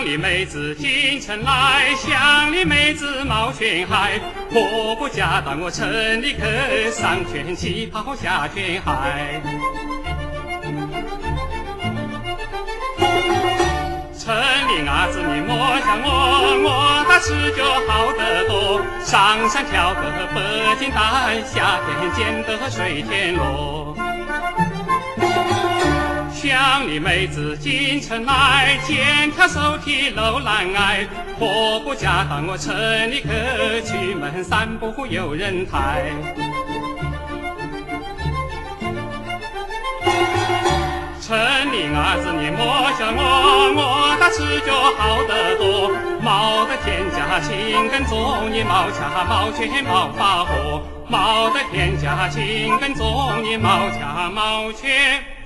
里妹子进城来，乡里妹子冒泉海。婆婆家当我城里去，上圈旗袍下圈海。城里伢子你莫像我打持久好得多。上山挑个白金蛋，下田捡得水田螺。乡里妹子进城来，肩挑手提搂男爱。婆婆家当我城里去，出门三步有人抬。城里伢子你莫像我打持久好得多。冒得天家青耕种，你冒家冒圈冒发货。冒得天家青耕种，你冒家冒圈。